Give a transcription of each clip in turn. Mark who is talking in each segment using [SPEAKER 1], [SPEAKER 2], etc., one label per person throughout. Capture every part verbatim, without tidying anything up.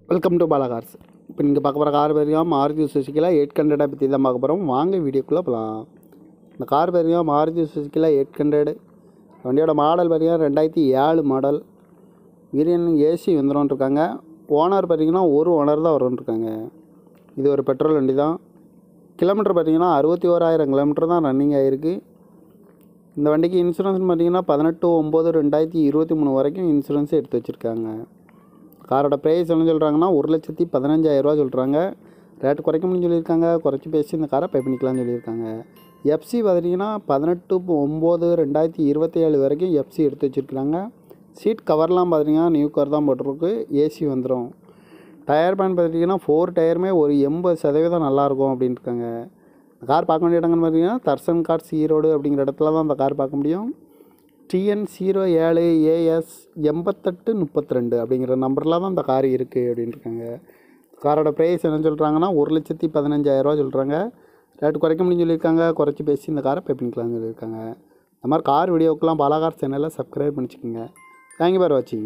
[SPEAKER 1] Welcome to Bala Cars. இப்போ நீங்கள் பார்க்க போகிற கார் பேருங்க மாருதி சுசுக்கியில் எயிட் ஹண்ட்ரடை பற்றி தான் பார்க்க போகிறோம். வாங்க வீடியோக்குள்ளே போகலாம். இந்த கார் பேருங்க மாருதி சுசுக்கியில் எயிட் ஹண்ட்ரடு. வண்டியோட மாடல் பார்த்தீங்கன்னா ரெண்டாயிரத்தி ஏழு மாடல். வீரியன் ஏசி வந்துடும் இருக்காங்க. ஓனர் பார்த்தீங்கன்னா ஒரு ஓனர் தான் வரும்னு. இது ஒரு பெட்ரோல் வண்டி தான். கிலோமீட்டர் பார்த்தீங்கன்னா அறுபத்தி ஓராயிரம் கிலோமீட்டர் தான் ரன்னிங் ஆகிருக்கு. இந்த வண்டிக்கு இன்சூரன்ஸ் பார்த்தீங்கன்னா பதினெட்டு ஒம்பது ரெண்டாயிரத்தி இருபத்தி மூணு வரைக்கும் இன்சூரன்ஸ் எடுத்து வச்சுருக்காங்க. காரோட ப்ரைஸ் என்ன சொல்கிறாங்கன்னா ஒரு லட்சத்தி பதினஞ்சாயிரரூவா சொல்கிறாங்க. ரேட்டு குறைக்கணும்னு சொல்லியிருக்காங்க. குறைச்சி பேசி இந்த காரை பே பண்ணிக்கலாம்னு சொல்லியிருக்காங்க. எஃப்சி பார்த்தீங்கன்னா பதினெட்டு ஒம்பது ரெண்டாயிரத்தி இருபத்தி ஏழு வரைக்கும் எஃப்சி எடுத்து வச்சுருக்காங்க. சீட் கவர்லாம் பார்த்தீங்கன்னா நியூ கவர் தான் போட்டிருக்கு. ஏசி வந்துடும். டயர் பேன் பார்த்தீங்கன்னா ஃபோர் டயருமே ஒரு எண்பது சதவீதம் நல்லாயிருக்கும் அப்படின்ட்டுருக்காங்க. இந்த கார் பார்க்க வேண்டிய இடங்கள்னு பார்த்தீங்கன்னா தர்சன் கார்ஸ் ஈரோடு அப்படிங்கிற இடத்துல தான் இந்த கார் பார்க்க முடியும். டிஎன் ஜீரோ ஏழு ஏஎஸ் எண்பத்தெட்டு முப்பத்தி ரெண்டு அப்படிங்கிற நம்பரில் தான் இந்த கார் இருக்குது அப்படின்ட்டுருக்காங்க. காரோட ப்ரைஸ் என்ன சொல்கிறாங்கன்னா ஒரு லட்சத்தி பதினஞ்சாயிரரூவா சொல்கிறாங்க. ரேட்டு குறைக்க முடியும்னு சொல்லியிருக்காங்க. குறைச்சி பேசி இந்த காரை பே பண்ணிக்கலாம்னு சொல்லியிருக்காங்க. இந்த மாதிரி கார் வீடியோக்கெலாம் பாலா கார்ஸ் சேனலில் சப்ஸ்கிரைப் பண்ணிச்சுக்கோங்க. தேங்க்யூ ஃபார் வாட்சிங்.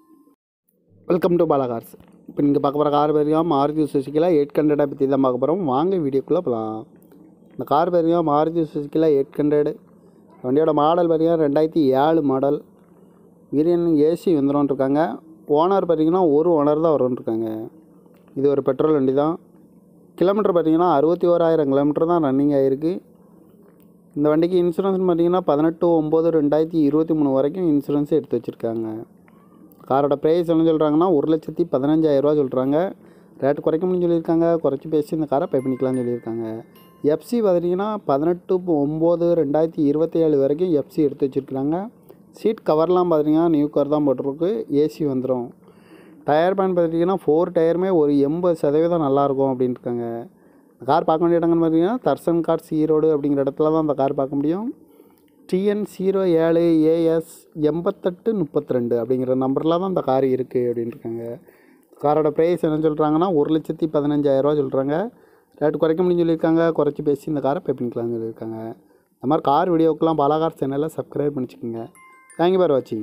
[SPEAKER 1] Welcome to Bala Cars. இப்போ நீங்கள் பார்க்க போகிற கார் பேருங்க மாருதி சுசுக்கியில் எயிட் ஹண்ட்ரடை பற்றி தான் பார்க்க போகிறோம். வாங்க வீடியோக்குள்ளே போகலாம். இந்த கார் பேருங்க மாருதி சுசுக்கியில் எயிட் ஹண்ட்ரடு. வண்டியோட மாடல் பார்த்தீங்கன்னா ரெண்டாயிரத்தி ஏழு மாடல். வீரியன் ஏசி வந்துடும் இருக்காங்க. ஓனர் பார்த்தீங்கன்னா ஒரு ஓனர் தான் வரும்னு. இது ஒரு பெட்ரோல் வண்டி தான். கிலோமீட்டர் பார்த்தீங்கன்னா அறுபத்தி ஓராயிரம் கிலோமீட்டர் தான் ரன்னிங் ஆகிருக்கு. இந்த வண்டிக்கு இன்சூரன்ஸ் பார்த்தீங்கன்னா பதினெட்டு ஒம்பது ரெண்டாயிரத்தி இருபத்தி மூணு வரைக்கும் இன்சூரன்ஸ் எடுத்து வச்சுருக்காங்க. காரோட ப்ரைஸ் என்ன சொல்கிறாங்கன்னா ஒரு லட்சத்தி பதினஞ்சாயிரரூவா சொல்கிறாங்க. ரேட்டு குறைக்க முடியும்னு சொல்லியிருக்காங்க. குறைச்சி பேசி இந்த காரை பே பண்ணிக்கலாம்னு சொல்லியிருக்காங்க. எஃப்சி பார்த்தீங்கன்னா பதினெட்டு ஒம்பது ரெண்டாயிரத்தி இருபத்தி ஏழு வரைக்கும் எஃப்சி எடுத்து வச்சுருக்காங்க. சீட் கவர்லாம் பார்த்தீங்கன்னா நியூ கவர் தான் போட்டிருக்கு. ஏசி வந்துடும். டயர் பேன் பார்த்தீங்கன்னா ஃபோர் டயருமே ஒரு எண்பது சதவீதம் நல்லாயிருக்கும் அப்படின்ட்டுருக்காங்க. இந்த கார் பார்க்க வேண்டிய இடங்கள்னு பார்த்தீங்கன்னா தர்சன் கார்ஸ் ஈரோடு அப்படிங்கிற இடத்துல தான் இந்த கார் பார்க்க முடியும். டிஎன் ஜீரோ ஏழு ஏஎஸ் எண்பத்தெட்டு முப்பத்தி ரெண்டு அப்படிங்கிற நம்பரில் தான் இந்த கார் இருக்குது அப்படின்ட்டுருக்காங்க. காரோட ப்ரைஸ் என்ன சொல்கிறாங்கன்னா ஒரு லட்சத்தி பதினஞ்சாயிரரூவா சொல்கிறாங்க. ரேட்டு குறைக்க முடியும்னு சொல்லியிருக்காங்க. குறைச்சி பேசி இந்த காரை பே பண்ணிக்கலாம்னு சொல்லியிருக்காங்க. இந்த மாதிரி கார் வீடியோக்கெலாம் பாலா கார்ஸ் சேனலில் சப்ஸ்கிரைப் பண்ணிச்சுக்கோங்க. தேங்க்யூ ஃபார் வாட்சிங்.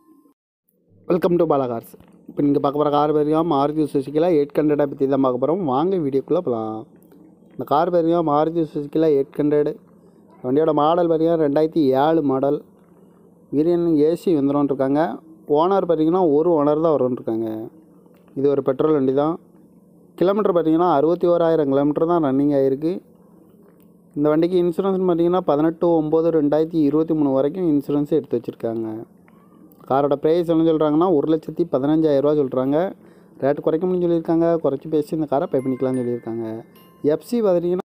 [SPEAKER 1] Welcome to Bala Cars. இப்போ நீங்கள் பார்க்க போகிற கார் பேருங்க மாருதி சுசுக்கியில் எயிட் ஹண்ட்ரடை பற்றி தான் பார்க்க போகிறோம். வாங்க வீடியோக்குள்ளே போகலாம். இந்த கார் பேருங்க மாருதி சுசுக்கியில் எயிட் ஹண்ட்ரடு. வண்டியோட மாடல் பார்த்தீங்கன்னா ரெண்டாயிரத்தி ஏழு மாடல். வீரியன் ஏசி வந்துடும் இருக்காங்க. ஓனர் பார்த்தீங்கன்னா ஒரு ஓனர் தான் வரும்னு. இது ஒரு பெட்ரோல் வண்டி தான். கிலோமீட்டர் பார்த்தீங்கன்னா அறுபத்தி ஓராயிரம் கிலோமீட்டர் தான் ரன்னிங் ஆகிருக்கு. இந்த வண்டிக்கு இன்சூரன்ஸ் பார்த்தீங்கன்னா பதினெட்டு ஒம்பது ரெண்டாயிரத்தி இருபத்தி மூணு வரைக்கும் இன்சூரன்ஸ் எடுத்து வச்சுருக்காங்க. காரோட ப்ரைஸ் என்ன சொல்கிறாங்கன்னா ஒரு லட்சத்தி பதினஞ்சாயிரரூவா சொல்கிறாங்க. ரேட்டு குறைக்க முடியும்னு சொல்லியிருக்காங்க. குறைச்சி பேசி இந்த காரை பே பண்ணிக்கலாம்னு சொல்லியிருக்காங்க. எஃப்சி பார்த்தீங்கன்னா